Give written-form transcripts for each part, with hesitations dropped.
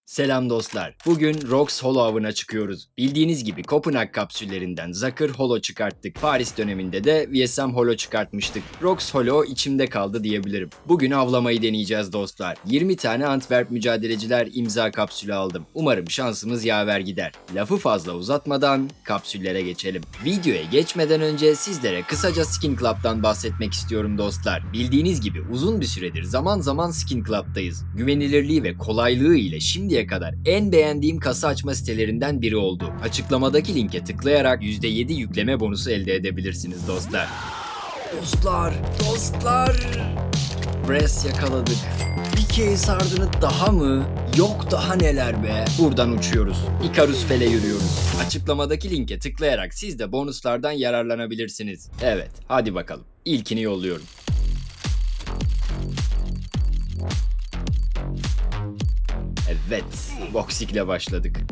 Selam dostlar. Bugün Rox Holo avına çıkıyoruz. Bildiğiniz gibi Kopenhag kapsüllerinden Zakır Holo çıkarttık. Paris döneminde de VSM Holo çıkartmıştık. Rox Holo içimde kaldı diyebilirim. Bugün avlamayı deneyeceğiz dostlar. 20 tane Antwerp mücadeleciler imza kapsülü aldım. Umarım şansımız yaver gider. Lafı fazla uzatmadan kapsüllere geçelim. Videoya geçmeden önce sizlere kısaca Skin Club'dan bahsetmek istiyorum dostlar. Bildiğiniz gibi uzun bir süredir zaman zaman Skin Club'dayız. Güvenilirliği ve kolaylığı ile şimdiye kadar en beğendiğim kasa açma sitelerinden biri oldu. Açıklamadaki linke tıklayarak %7 yükleme bonusu elde edebilirsiniz dostlar. Dostlar! Brest yakaladık. Bir case ardını daha mı? Yok daha neler be. Buradan uçuyoruz. Icarus Fell'e yürüyoruz. Açıklamadaki linke tıklayarak siz de bonuslardan yararlanabilirsiniz. Evet, hadi bakalım. İlkini yolluyorum. Evet, Voxic ile başladık.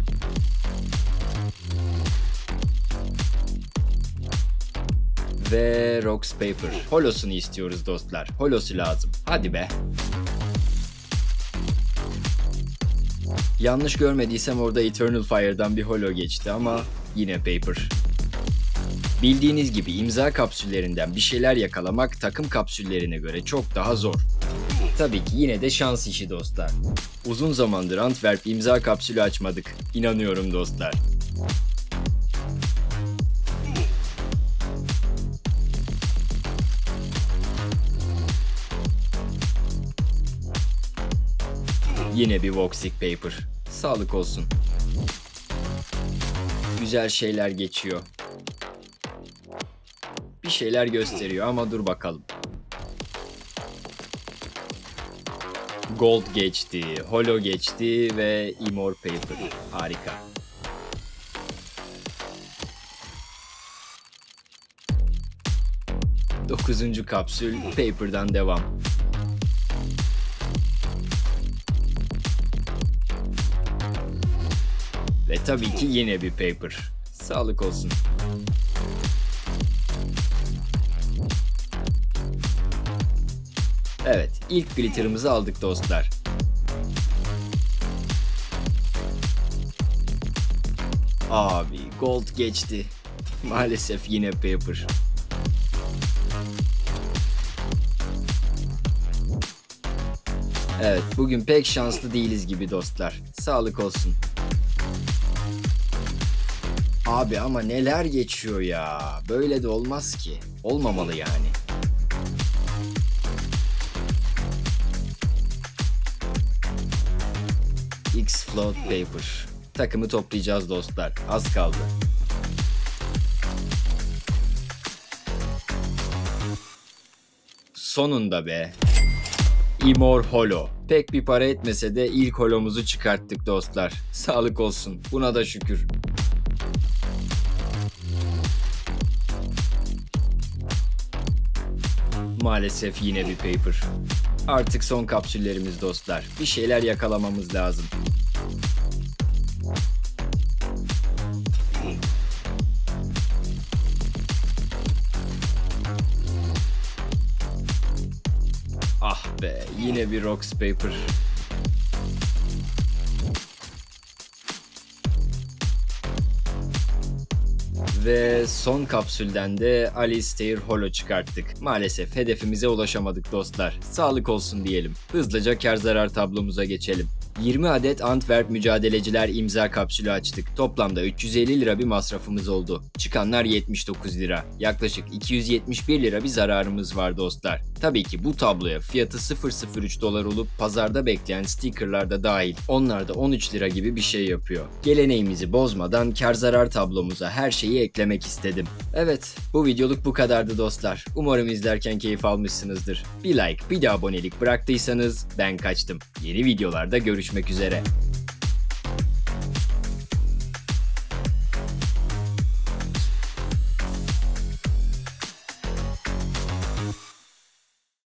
Ve Rox Paper. Holosunu istiyoruz dostlar. Holosu lazım. Hadi be. Yanlış görmediysem orada Eternal Fire'dan bir holo geçti ama yine Paper. Bildiğiniz gibi imza kapsüllerinden bir şeyler yakalamak takım kapsüllerine göre çok daha zor. Tabii ki yine de şans işi dostlar. Uzun zamandır Antwerp imza kapsülü açmadık. İnanıyorum dostlar. Yine bir Voxic Paper. Sağlık olsun. Güzel şeyler geçiyor. Bir şeyler gösteriyor ama dur bakalım. Gold geçti, Holo geçti ve Immor Paper. Harika. Dokuzuncu kapsül Paper'dan devam. Ve tabii ki yine bir Paper. Sağlık olsun. Evet, ilk glitter'ımızı aldık dostlar. Abi, gold geçti. Maalesef yine Paper. Evet, bugün pek şanslı değiliz gibi dostlar. Sağlık olsun. Abi ama neler geçiyor ya. Böyle de olmaz ki. Olmamalı yani. X-Float Paper. Takımı toplayacağız dostlar. Az kaldı. Sonunda be. Immor Holo. Pek bir para etmese de ilk holomuzu çıkarttık dostlar. Sağlık olsun. Buna da şükür. Maalesef yine bir Paper. Artık son kapsüllerimiz dostlar. Bir şeyler yakalamamız lazım. Ah be, yine bir Rox Paper. Ve son kapsülden de Alistair Holo çıkarttık. Maalesef hedefimize ulaşamadık dostlar. Sağlık olsun diyelim. Hızlıca kar zarar tablomuza geçelim. 20 adet Antwerp mücadeleciler imza kapsülü açtık. Toplamda 350 lira bir masrafımız oldu. Çıkanlar 79 lira. Yaklaşık 271 lira bir zararımız var dostlar. Tabii ki bu tabloya fiyatı 0.03 dolar olup pazarda bekleyen stickerlar da dahil. Onlar da 13 lira gibi bir şey yapıyor. Geleneğimizi bozmadan kar zarar tablomuza her şeyi eklemek istedim. Evet, bu videoluk bu kadardı dostlar. Umarım izlerken keyif almışsınızdır. Bir like, bir de abonelik bıraktıysanız ben kaçtım. Yeni videolarda görüşmek üzere.